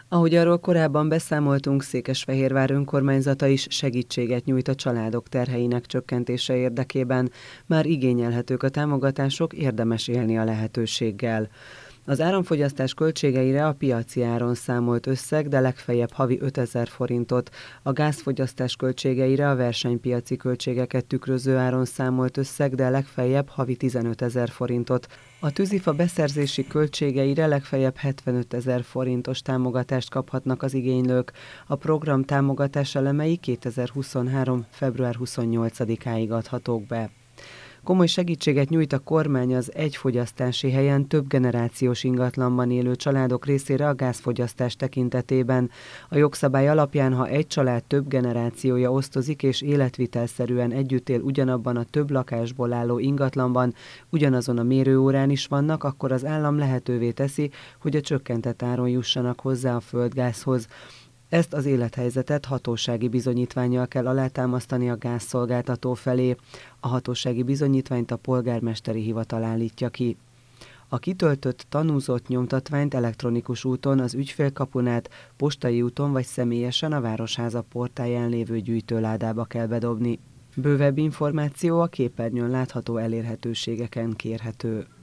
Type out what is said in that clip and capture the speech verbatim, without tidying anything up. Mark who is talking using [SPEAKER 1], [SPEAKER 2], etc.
[SPEAKER 1] Ahogy arról korábban beszámoltunk, Székesfehérvár önkormányzata is segítséget nyújt a családok terheinek csökkentése érdekében. Már igényelhetők a támogatások, érdemes élni a lehetőséggel. Az áramfogyasztás költségeire a piaci áron számolt összeg, de legfeljebb havi ötezer forintot, a gázfogyasztás költségeire a versenypiaci költségeket tükröző áron számolt összeg, de legfeljebb havi tizenötezer forintot. A tűzifa beszerzési költségeire legfeljebb hetvenötezer forintos támogatást kaphatnak az igénylők. A program támogatás elemei kétezer-huszonhárom. február huszonnyolcadikáig adhatók be. Komoly segítséget nyújt a kormány az egyfogyasztási helyen több generációs ingatlanban élő családok részére a gázfogyasztás tekintetében. A jogszabály alapján, ha egy család több generációja osztozik és életvitelszerűen együtt él ugyanabban a több lakásból álló ingatlanban, ugyanazon a mérőórán is vannak, akkor az állam lehetővé teszi, hogy a csökkentett áron jussanak hozzá a földgázhoz. Ezt az élethelyzetet hatósági bizonyítvánnyal kell alátámasztani a gázszolgáltató felé. A hatósági bizonyítványt a polgármesteri hivatal állítja ki. A kitöltött, tanúzott nyomtatványt elektronikus úton az ügyfélkapunát, postai úton vagy személyesen a Városháza portáján lévő gyűjtőládába kell bedobni. Bővebb információ a képernyőn látható elérhetőségeken kérhető.